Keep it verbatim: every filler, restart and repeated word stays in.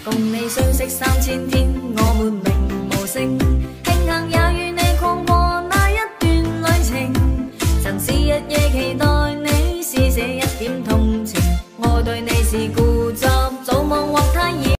共你相識三千天，我們名無姓，慶幸也與你逛過那一段旅程。曾是日夜期待你施捨一點同情，我對你是固執，早忘獲他意。